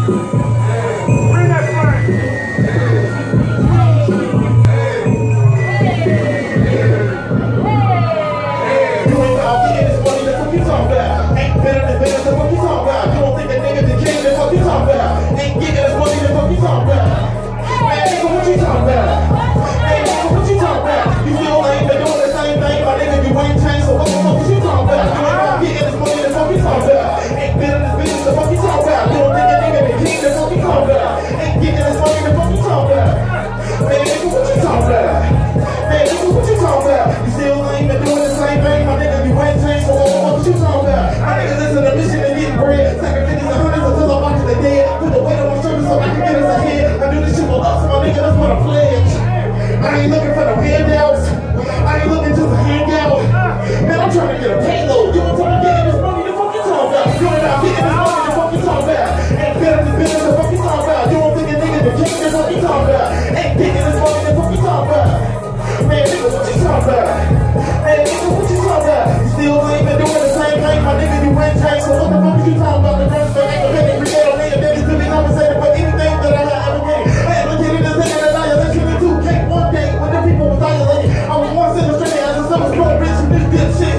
I ain't looking for no handouts. I ain't looking just to hang out. Man, I'm trying to get a payload. You want to get this money, the fuck you talking about? You ain't out getting this money, the fuck you talking about? Ain't better than business, the fuck you talking about? You don't think a nigga the king, the fuck you talking about? Ain't getting this money, the fuck you talking about? Man, nigga, what you talking about? Man, nigga, what you talking about? You still ain't been doing the same thing, my nigga, you went tank. So what the fuck is you talking about? The rest of it ain't the penny, we get on me, and then it's to be compensated for anything that I have ever gained. I had looked at this nigga that I let you do cake one day when the people was violated. I was once illustrated as a summer school bitch with this good shit.